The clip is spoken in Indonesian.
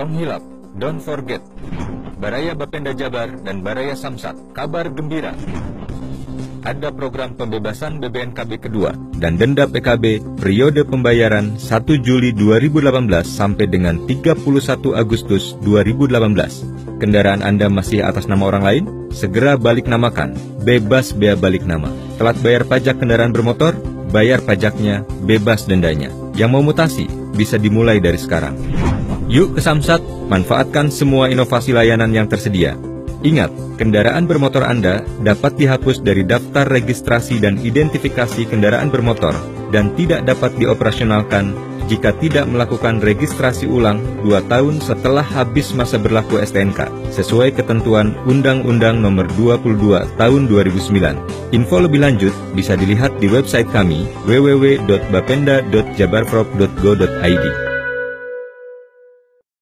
Tong Hilap, Don't Forget, Baraya Bapenda Jabar, dan Baraya Samsat. Kabar gembira, ada program pembebasan BBNKB kedua dan denda PKB periode pembayaran 1 Juli 2018 sampai dengan 31 Agustus 2018. Kendaraan Anda masih atas nama orang lain? Segera balik namakan, bebas bea balik nama. Telat bayar pajak kendaraan bermotor? Bayar pajaknya, bebas dendanya. Yang mau mutasi, bisa dimulai dari sekarang. Yuk ke Samsat, manfaatkan semua inovasi layanan yang tersedia. Ingat, kendaraan bermotor Anda dapat dihapus dari daftar registrasi dan identifikasi kendaraan bermotor dan tidak dapat dioperasionalkan jika tidak melakukan registrasi ulang 2 tahun setelah habis masa berlaku STNK, sesuai ketentuan Undang-Undang Nomor 22 Tahun 2009. Info lebih lanjut bisa dilihat di website kami www.bapenda.jabarprop.go.id.